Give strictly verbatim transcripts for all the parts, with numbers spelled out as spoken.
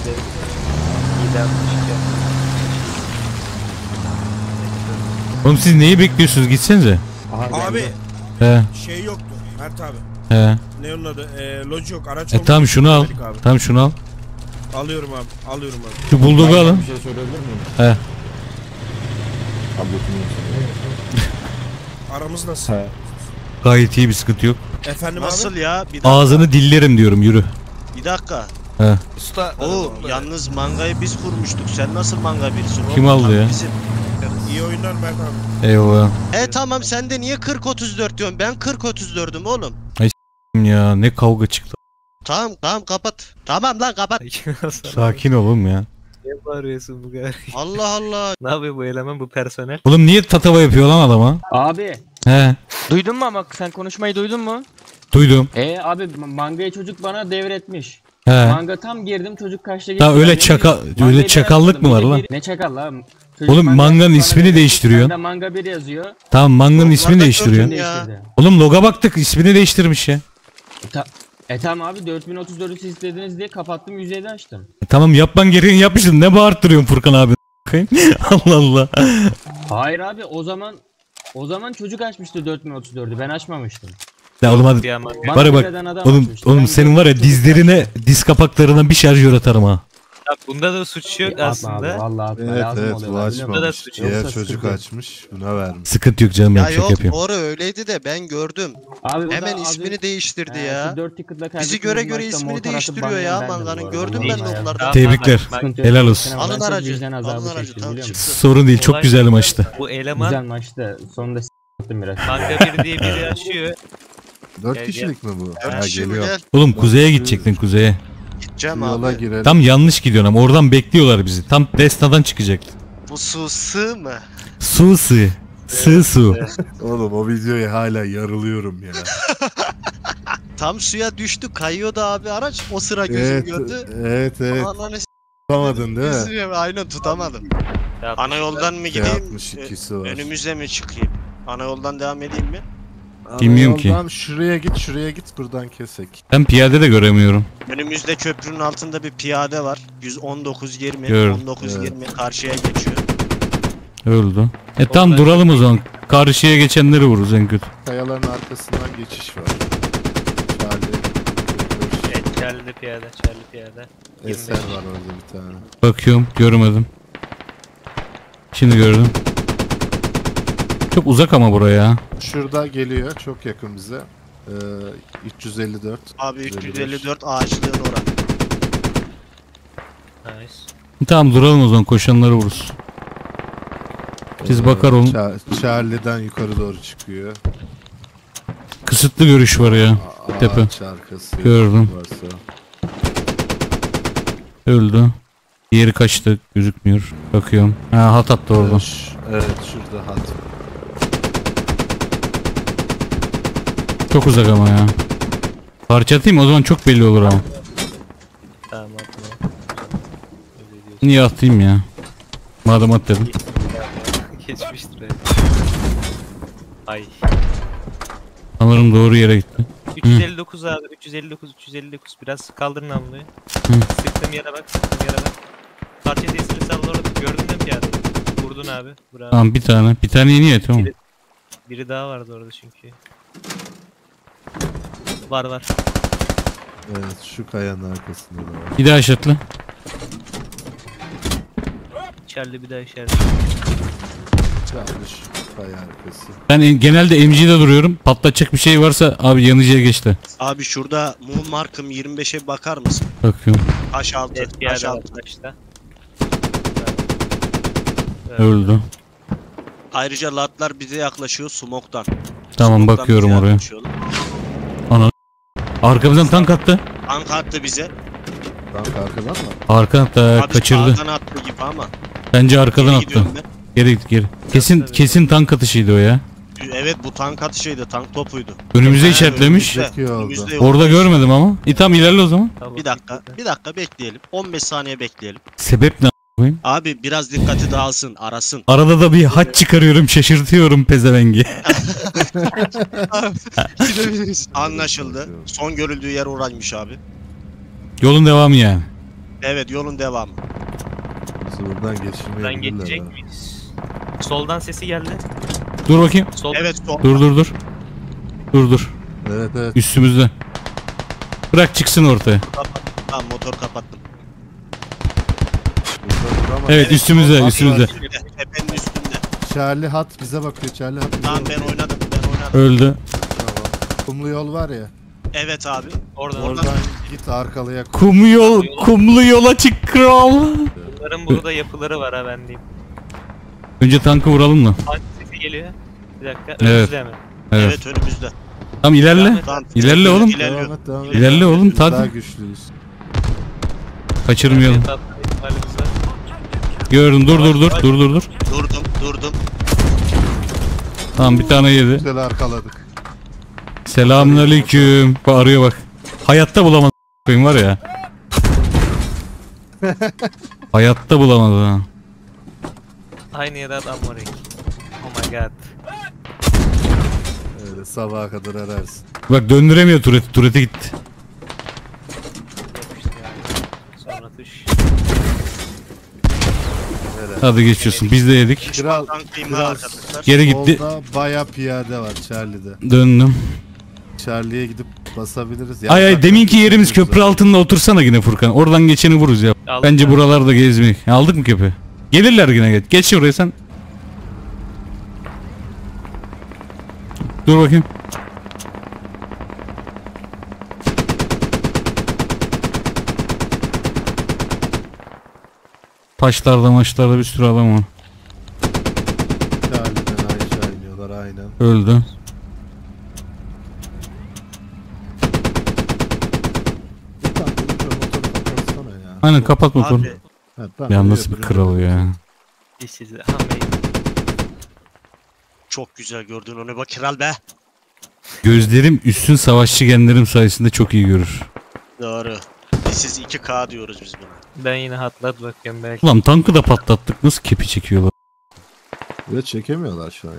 Oğlum siz neyi bekliyorsunuz, gitsenize. Abi He. şey yoktu Mert abi. He. Ne onun adı? Ee, loji yok, araç E tamam şunu al. Tamam şunu al. Alıyorum abi, alıyorum abi. Şu bulldog'u alın. Bir şey söyleyebilir miyim? He. Aramız nasıl? He. Gayet iyi, bir sıkıntı yok. Efendim Nasıl abi? ya? Bir dakika. Ağzını dillerim diyorum, yürü. Bir dakika. He. Usta. Oo, yalnız mangayı biz kurmuştuk. Sen nasıl manga birisin? Kim Oğlum, aldı tam ya? bizim. İyi oyunlar Mert abi. Eyvallah. E tamam, sen de niye kırk otuz dört diyorsun? Ben kırk otuz dördüm oğlum. Ya ne kavga çıktı. Tamam tamam kapat. Tamam lan kapat. Sakin olun ya. Ne bağırıyorsun bu kadar? Allah Allah. Ne yapıyor bu eleman, bu personel? Oğlum niye tatava yapıyor lan adama? Abi He. duydun mu ama sen konuşmayı duydun mu? Duydum. E abi mangayı çocuk bana devretmiş. He. Manga tam girdim, çocuk kaçta geçti. Ya öyle Ben çaka mangayı öyle bir çakallık mı var açmadım. lan? Bir- Ne çakal lan? Çocuk Oğlum mangayı manganın bana ismini devretmiş. değiştiriyorsun. Bende manga bir yazıyor. Tamam, manganın Oğlum, ismini bardak değiştiriyorsun. döktün ya. Değiştirdi. Oğlum loga baktık, ismini değiştirmiş ya. E, ta- e tamam abi, dört bin otuz dördü siz istediniz diye kapattım, yüz yedi açtım. E, tamam, yapman gereğini yapmışsın. Ne bağırttırıyorsun Furkan abi? Allah Allah. Hayır abi, o zaman o zaman çocuk açmıştı dört bin otuz dördü, ben açmamıştım. Ya oğlum hadi. Bir ama. Bana Var ya bak, devreden adam Oğlum, açmıştı. oğlum Ben senin var ya gördüm, çocuk dizlerine, diz kapaklarına bir şarjör atarım ha. Ya bunda da suç yok Atma abi, aslında. vallahi atma, Evet lazım evet, oluyor, bu ben biliyorum. Burada da açmamış. suç Diğer yoksa çocuk sıkıntı. açmış, buna vermiş. Sıkıntı yok canım, ben Ya şaka yok, yapıyorum. doğru öyleydi de ben gördüm. Abi, o da Hemen az ismini önce- değiştirdi He, ya. şu dört ticket'la Bizi kaybettiğimiz göre göre maçta ismini monitör atıp değiştiriyor bana ya gönderdi bu manganın. arada. Gördüm Vallahi ben de ya. onlardan. Tebrikler. Sıkıntı yok. Helal olsun. Sene Alın başta aracı, vicdan azabı alın aracı, çektim, tamam, biliyor musun? çıksın. Sorun değil, çok Olay- güzel maçtı. Bu eleman Güzel maçtı. Sonunda s**tım biraz. manga bir diye biri yaşıyor. Dört Gel, kişilik mi bu? Dört Ha, kişi mi? geliyor. Gel. Oğlum kuzeye gidecektin, kuzeye. Gideceğim Yola abi. girelim. Tam yanlış gidiyorsun ama oradan bekliyorlar bizi. Tam Desna'dan çıkacaktı. Bu su sığ mı? Su sığ. Sığ su. Oğlum o videoya hala yarılıyorum ya. Tam suya düştü, kayıyordu abi araç. O sıra gözüm evet, gördü. evet evet. Ananı s*** Tutamadın değil mi? üzülüyorum, aynen tutamadım. Ya, Ana yoldan mı Şey gideyim? altmış ikisi var. Önümüze mi çıkayım? Ana yoldan devam edeyim mi? Ana Bilmiyorum ki. yoldan Şuraya git, şuraya git, buradan kesek. Ben piyade de göremiyorum. Önümüzde köprünün altında bir piyade var. yüz on dokuz yirmi, Gördüm. on dokuz yirmi karşıya geçiyor. Öldü. E tam Oradan- duralım o zaman. Karşıya geçenleri vururuz en kötü. Kayaların arkasından geçiş var. Charlie. Evet, Charlie piyade, Charlie piyade. Eser var orada bir tane. Bakıyorum, görmedim. Şimdi gördüm. Çok uzak ama buraya. Şurada geliyor, çok yakın bize. Ee, üç yüz elli dört. Abi üç yüz elli dört ağaçlığın orası. Nice. Tamam duralım o zaman, koşanları vururuz. Siz bakar olun. Cha- Charlie'den yukarı doğru çıkıyor. Kısıtlı görüş var ya. A- Tepe. Ağaç arkası. Gördüm. Varsa. Öldü. Diğeri kaçtı, gözükmüyor. Bakıyorum. Ha, hat attı orada. Ş- Evet, şurada hat. Çok uzak ama ya. Parça atayım o zaman, çok belli olur ama. Tamam atma. Öyle diyorsun. Niye atayım ya? Madem at dedim. Geçmiştir be. Ay. Sanırım doğru yere gitti. üç yüz elli dokuz abi, üç yüz elli dokuz, üç yüz elli dokuz. Biraz kaldırın namluyu. Sıktım yere bak, sıktım yere bak. Parça tesiri salla orada. Gördün değil mi piyade? Vurdun abi. Bravo. Tamam, bir tane. Bir tane yeni et tamam. Biri, biri daha vardı orada çünkü. Var var. Evet, şu kayanın arkasında da var. Bir daha aşatla. Charlie bir daha işaret. Charlie şu kaya arkası. Ben en- genelde M G'de duruyorum. Patlatacak bir şey varsa abi yanıcıya geçti. Abi şurada Moon Mark'ım yirmi beşe bakar mısın? Bakıyorum. Taş altı, Evet, taş piyade var altı. taşta. Öldü. Ayrıca latlar bize yaklaşıyor smoke'tan. Tamam, Smoke'tan bakıyorum bize oraya. yaklaşıyorlar. Arkamızdan tank attı. Tank attı bize. Tank arkadan mı? Arka hatta Abi kaçırdı. sağdan attı gibi ama. Bence arkadan Geri attı. gidiyorum ben. Geri git geri. Kesin kesin tank atışıydı o ya. Evet, bu tank atışıydı, tank topuydu. Önümüze Ha, işaretlemiş. önümüzde, Çok iyi oldu. önümüzde yok. Orada görmedim ama. İyi tamam, ilerle o zaman. Tamam. Bir dakika, bir dakika bekleyelim. on beş saniye bekleyelim. Sebep ne a**ayım? Abi biraz dikkati dağılsın, arasın. Arada da bir haç çıkarıyorum, şaşırtıyorum pezevengi. Anlaşıldı. Son görüldüğü yer oraymış abi. Yolun devamı yani. Evet yolun devamı. Bizi buradan Buradan geçirmeyebilirler. geçecek ha. miyiz? Soldan sesi geldi. Dur bakayım. Sol. Evet sol. Dur dur dur. Dur dur. Evet evet. Üstümüzde. Bırak çıksın ortaya. Tamam motor kapattım. Burada duramaz. Evet üstümüzde sol- üstümüzde. Üstünde, Tepenin üstünde. Charlie hat bize bakıyor. Charlie hat bize Tamam bakıyor. ben oynadım ben oynadım. Öldü. Tamam. Kumlu yol var ya. Evet abi. Oradan. Oradan git arkalıya koy. Kum yol, kumlu yola çık kral. Bunların burada yapıları var ha ben diyeyim. Önce tankı vuralım mı? Tank sesi geliyor. Bir dakika. Evet. Önümüzde mi? Evet. Evet önümüzde. Tamam ilerle. Tamam, İlerle oğlum. İlerliyor. Devam et devam et. İlerle oğlum Biz daha tabi. güçlüyüz. Kaçırmayalım. Tatlı ihtimalimiz var. Gördüm dur dur dur dur dur dur. Durdum durdum. Tamam bir tane yedi. Güzel arkaladık. Selamünaleyküm. Bak arıyor bak. Hayatta bulamadı koyayım var ya. Hayatta bulamadı ha. Aynı yere adam var ilk. Oh my god. Öyle sabaha kadar ararsın. Bak döndüremiyor tureti. Turete gitti. Yapıştı yani. Sonra tuş. Öyle. Hadi geçiyorsun. Biz de yedik. Kral, Tanklayayım kral. arkadaşlar. Geri gitti. Solda baya piyade var Charlie'de. Döndüm. Charlie'ye gidip basabiliriz. Ay ay Yandan deminki çok yerimiz güzel. köprü altında otursana yine Furkan. Oradan geçeni vururuz ya. Aldık Bence abi. buralarda gezmek. Aldık mı köpü? Gelirler yine geç. Geç oraya sen. Dur bakayım. Taşlarda maçlarda bir sürü adam var. Charlie'den aşağı iniyorlar aynen. Öldü. Bir tane vurunca motoru kapatsana ya. Aynen kapat motoru. Abi Ha, tamam, Ya öyle nasıl bir yapıyorum. kral ya. This is amazing. çok güzel gördün onu bak kral be. Gözlerim üstün savaşçı genlerim sayesinde çok iyi görür. Doğru. Siz iki K diyoruz biz buna. Ben yine hatlat bakıyorum belki. Ulan tankı da patlattık. Nasıl kepi çekiyorlar? Ve çekemiyorlar şu an.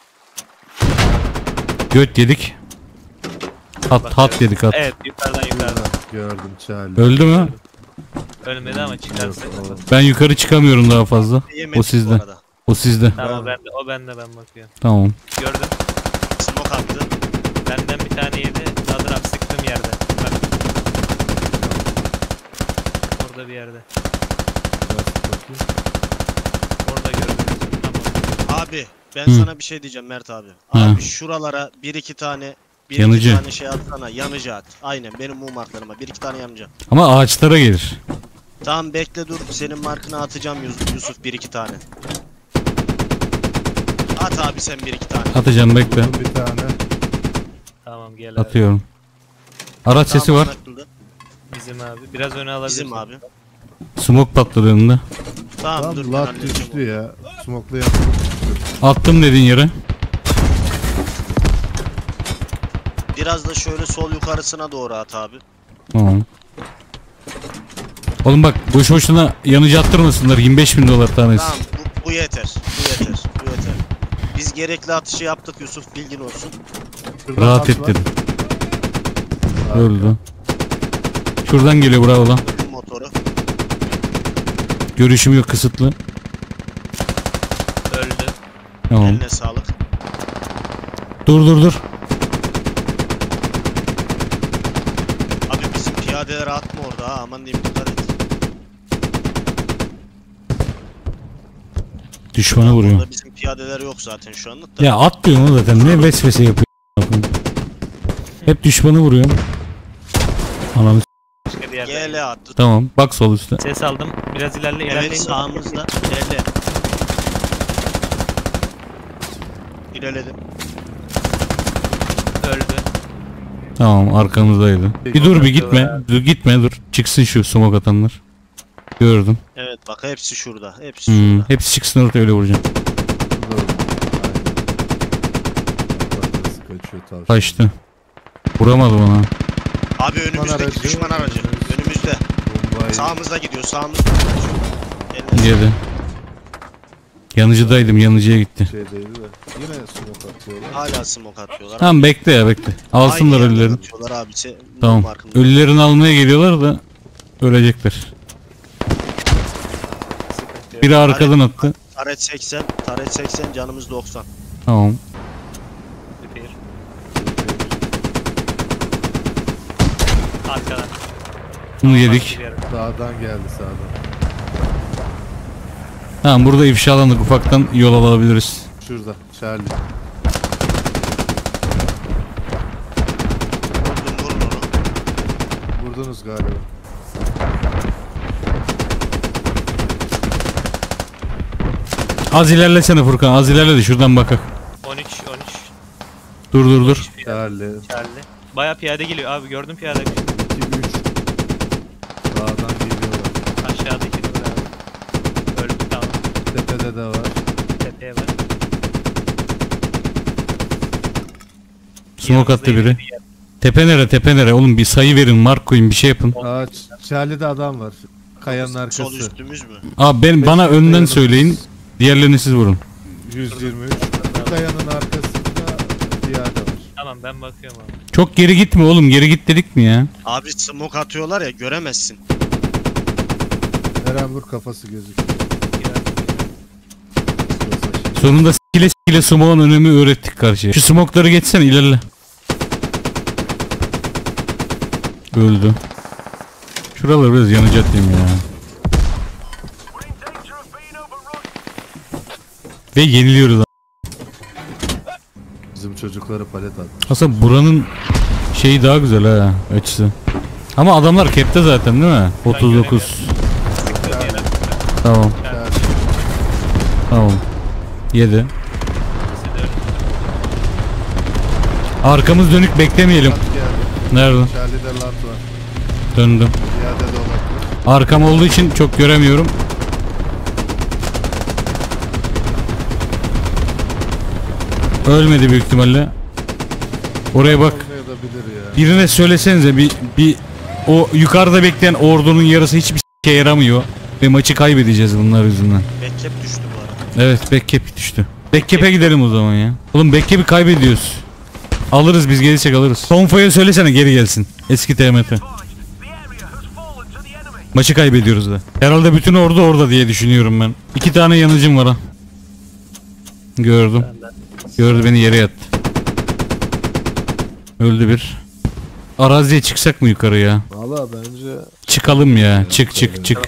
Göt yedik. Hat hat yedik hat. Evet yukarıdan yukarıdan. Gördüm Charlie. Öldü mü? Ölmedi ama çıkarsa. Yok, o- Ben yukarı çıkamıyorum daha fazla. Yemedik O sizde. bu arada. O sizde. Tamam ben de, o bende ben bakıyorum. Tamam. Gördüm. Smoke attı. Benden bir tane yedi. Nadir abi sıktığım yerde. Bak. Orada bir yerde. Biraz bakayım. Orada gördüm. Tamam. Abi ben Hı. sana bir şey diyeceğim Mert abi. Hı. Abi şuralara bir iki tane bir Yanıcı. iki tane şey atsana. Yanıcı at. Aynen benim mum marklarıma bir iki tane yanıcı. Ama ağaçlara gelir. Tamam bekle dur. Senin markına atacağım Yusuf, Yusuf bir iki tane. At abi sen bir iki tane. Atacağım bekle. Vurdum bir tane. Tamam gel abi. Atıyorum. Araç sesi Tamam, var. anlaşıldı. Bizim abi. Biraz öne alabilirsin. Bizim abi. Smoke patladı önünde. Tamam dur Tam ben lat halledeceğim düştü onu. ya. Smoke'la yaptım. Attım dediğin yere. Biraz da şöyle sol yukarısına doğru at abi. Tamam. Oğlum bak boş boşuna yanıcı attırmasınlar. yirmi beş bin dolar tanesi. Tamam bu, bu yeter. Bu yeter. Bu yeter. Biz gerekli atışı yaptık Yusuf bilgin olsun. Şuradan Rahat at et var. dedim. Harika. Öldü. Şuradan geliyor bravo lan. Öldüm motoru. Görüşüm yok kısıtlı. Öldü. Tamam. Eline sağlık. Dur dur dur. Abi bizim piyadeleri atma orada ha. Aman diyeyim dikkat et. Düşmanı vuruyor. Orada bizim piyadeler yok zaten şu anlık da. Ya atmıyor mu zaten? Ne vesvese yapıyor? Hep düşmanı vuruyor. Ananı s- Başka bir yerde. G L attı. Tamam. Bak sol üstte. Ses aldım. Biraz ilerle ilerle. Evet sağımızda. İlerle. İlerledim. Öldü. Tamam arkamızdaydı. Bir dur bir gitme. Dur gitme dur. Çıksın şu smoke atanlar. Gördüm. Evet bak hepsi şurada. Hepsi Hmm, şurada. hepsi çıksın orada öyle vuracağım. Burada vurdum. Aynen. Bak nasıl kaçıyor tavşan. Kaçtı. Vuramadı bana. Abi önümüzdeki aracı. düşman aracı. Önümüzde. Bombayı Sağımızda gidiyor. Sağımızda. Eline sağlık. Yedi. Yanıcıdaydım yanıcıya gitti. şeydeydi de. Yine smoke atıyorlar. Hala smoke atıyorlar. Tamam bekle ya bekle. Alsınlar Aynı yerden ölülerini. atıyorlar abi. Se- Tamam. markımda. Ölülerini almaya geliyorlar da ölecekler. Biri arkadan attı. Taret seksen. Taret seksen canımız doksan. Tamam. Repair. Arkadan. Bunu yedik. Sağdan geldi sağdan. Tamam burada ifşalandık, ufaktan yol alabiliriz. Şurada Charlie. Vurdum vurun onu. Vurdunuz galiba. Az ilerlesene Furkan, az ilerle de şuradan bakak. on üç on üç. Dur dur dur. Charlie. Charlie. Baya piyade geliyor abi, gördüm piyade. iki üç. Sağdan geliyorlar. Aşağıdaki dur abi. Öldü tamam. Tepede de var. Tepeye bak. Smoke attı Yanımızda biri. yedi yer. Tepe nere, tepe nere? Oğlum bir sayı verin, mark koyun, bir şey yapın. Aa Charlie'de adam var. Kayanın arkası. Sol üstümüz mü? Abi ben, bana Beş önden yanımız. söyleyin. Diğerlerini siz vurun. yüz yirmi üç. Kayanın arkasında piyade var. Tamam ben bakıyorum abi. Çok geri gitme oğlum, geri git dedik mi ya? Abi smoke atıyorlar ya, göremezsin. Eren vur kafası gözüküyor. Sonunda skile skile smoke'un önemi öğrettik karşıya. Şu smoke'ları geçsene, ilerle. Öldü. Şuraları biraz yanacak diyeyim ya. Ve yeniliyoruz. Bizim çocukları palet attı. Aslında buranın şeyi daha güzel ha, açısı. Ama adamlar kepte zaten değil mi? otuz dokuz. Sıktığım yere. Tamam. Tamam. yedi. İkisi dört. Arkamız dönük, beklemeyelim. Lat geldi. Nerede? Charlie'de lat var. Döndüm. Piyade de olabilir. Arkam olduğu için çok göremiyorum. Ölmedi büyük ihtimalle. Oraya bak. Olmayabilir ya. Birine söylesenize, bir bir o yukarıda bekleyen ordunun yarısı hiçbir şey yaramıyor ve maçı kaybedeceğiz bunlar yüzünden. Backup düştü bu arada. Evet, Backcap düştü. Backcap'e gidelim o zaman ya. Oğlum Backcap'i kaybediyoruz. Alırız biz, gelirsek alırız. Sonfo'ya söylesene geri gelsin. Eski T M T. Maçı kaybediyoruz da. Herhalde bütün ordu orada diye düşünüyorum ben. İki tane yanıcım var ha. Gördüm. Gördü beni, yere yattı. Öldü bir. Araziye çıksak mı yukarı ya? Valla bence Çıkalım ya. Çık çık çık.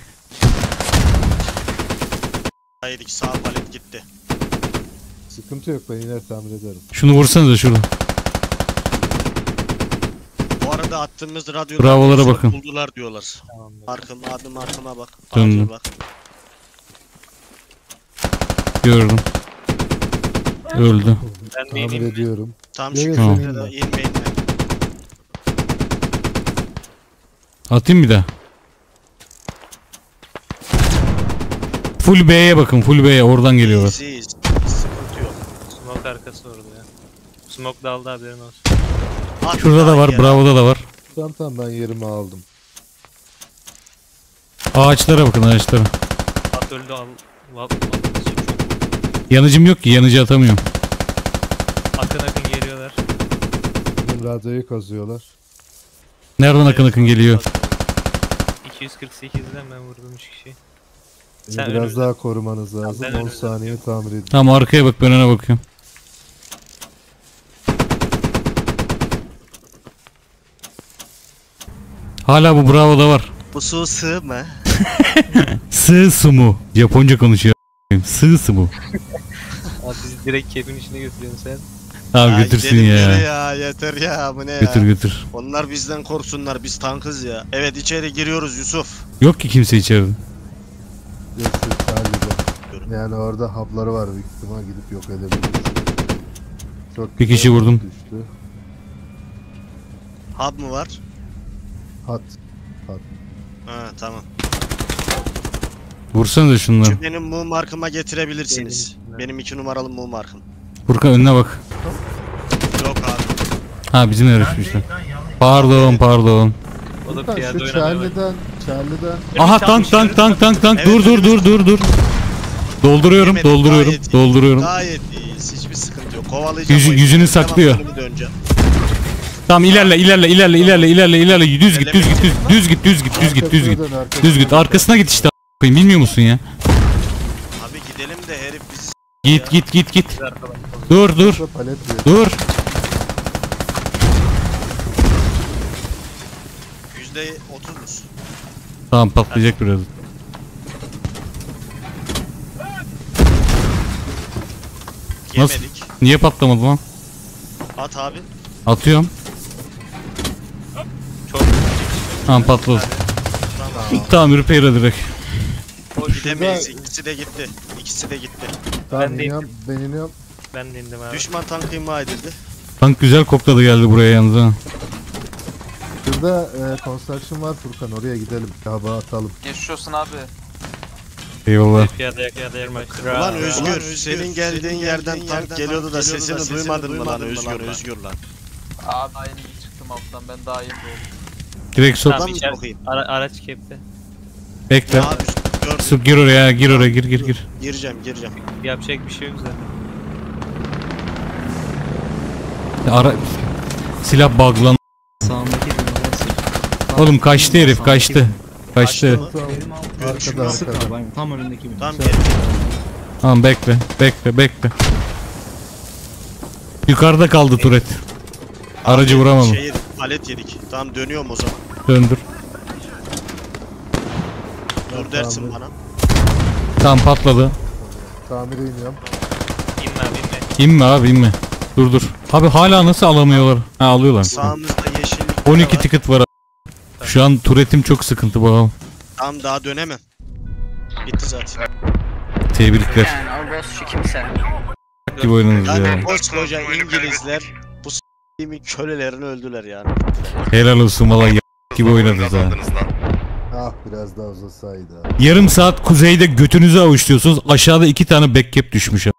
Haydik, sağ palet gitti. sıkıntı yok, ben iner tamir ederim. Şunu vursanıza şurada. Bu arada attığımız radyolar Bravolara bakın. buldular diyorlar. Arkama adım arkama bak. Döndüm. Acil bak. Gördüm. Öldü. Ben de Tamir ineyim mi? ediyorum. Tam Evet, şu tamam. köprüde de inme inme. Atayım bir daha. Full B'ye bakın, full B'ye, oradan geliyorlar. Easy, easy. Sıkıntı yok. Smoke arkası orada ya. Smoke daldı, haberin olsun. At Şurada da daha var, yere. Bravo'da da var. Tamam tamam, ben yerimi aldım. Ağaçlara bakın, ağaçlara. At öldü al. Val- Çok Yanıcım yok ki, yanıcı atamıyorum. akın akın geliyorlar. Bizim radyoyu kazıyorlar. Nereden akın akın geliyor? iki yüz kırk sekizden ben vurdum üç kişi. Beni Sen biraz önümde. daha korumanız lazım. ben on önümde. saniye tamir edin. Tamam, arkaya bak, ben öne bakıyorum. Hala bu Bravo'da var. Bu su sığ mı? Sığ sumu. Japonca konuşuyor. Sığ sumu. Abi bizi direkt kepin içine götürüyorsun sen. Tamam, Ya götürsün gidelim ya. yere ya. Yeter ya, bu ne ya? Götür götür. Onlar bizden korksunlar, biz tankız ya. Evet, içeri giriyoruz Yusuf. Yok ki kimse içeride. Yok yok, Charlie'de. Yani orada hapları var, büyük ihtimal gidip yok edebiliriz. Çok Bir kişi güzel vurdum. Düştü. Hub mı var? Hat. Ha tamam. Vursanıza şunları. Şu benim mum markıma getirebilirsiniz. Benim iki numaralı mum markım. Furkan önüne bak. Yok abi. Ha, bizim herif işte. Pardon pardon. O da Furkan, piyade şu oynamaya bak. Charlie'den, Charlie'den Aha, tank tank tank tank tank. Evet, Dur dur dur dur dur. Dolduruyorum, Yemedim, dolduruyorum, gayet iyi. dolduruyorum. Gayet iyiyiz, hiçbir sıkıntı yok. Kovalayacağım. Yüzü- o yüzünü işi. Tamam, saklıyor. önümü döneceğim. Tamam, ilerle ilerle ilerle ilerle ilerle ilerle. Düz git düz git düz, düz git düz git düz git düz git. Arkasına dön, arkasına Düz git. dön. Arkasına git işte. a**ayım, bilmiyor musun ya? Git git git git. Güzel arkadan. Dur dur. Burada palet diyor. Dur. Yüzde otuz. Tamam patlayacak biraz. Nasıl? Yemedik. Niye patlamadı lan? At abi. Atıyorum. Çok Tamam patladı. Tamam. Tamam repair'a direkt. Gidemeyiz. İkisi de gitti. İkisi de gitti. Tamam Ben de iniyorum. Ben iniyorum. ben de indim abi. Düşman tankı imha edildi. Tank güzel kokladı geldi buraya yalnız ha. Şurada e, construction var Furkan, oraya gidelim. Hava atalım. Geçmiş olsun abi. Eyvallah. Piyada yakaya dayanmak. Ulan Özgür, senin geldiğin yerden tank geliyordu da sesini duymadın mı lan Özgür, Özgür lan. Abi daha yeni çıktım alttan, ben daha yeni doğdum. Direkt sok. Tamam, Tamam içer, sokayım. ara, araç kepte. Bekle. Ya abi gördüm. Su gir oraya gir oraya gir gir gir. Gireceğim, gireceğim. Yapacak bir şey yok zaten. Ara silah buglan. Oğlum kaçtı herif kaçtı. Kaçtı. mı? Arkada arkada. Tam önündeki mi? Tamam gel. Tamam bekle bekle bekle. Yukarıda kaldı turret. Aracı vuramadım. Şey yedik, palet yedik. Tamam dönüyorum o zaman. Döndür. Dur dersin bana. Tamam patladı. Tamire iniyorum. İnme abi inme. İnme abi inme. Dur dur. Abi hala nasıl alamıyorlar? Ha alıyorlar. Sağımızda yeşillik on iki var. ticket var. Şu an turretim çok sıkıntı bakalım. Tamam daha dönemem. Bitti zaten. Tebrikler. Yani o boss şu kimse. Gibi oynadınız Yani ya. koskoca İngilizler bu s***imin kölelerini öldüler yani. Helal olsun valla y- gibi oynadınız ha. Ah biraz daha uzasaydı. Yarım saat kuzeyde götünüzü avuçluyorsunuz. Aşağıda iki tane backcap düşmüş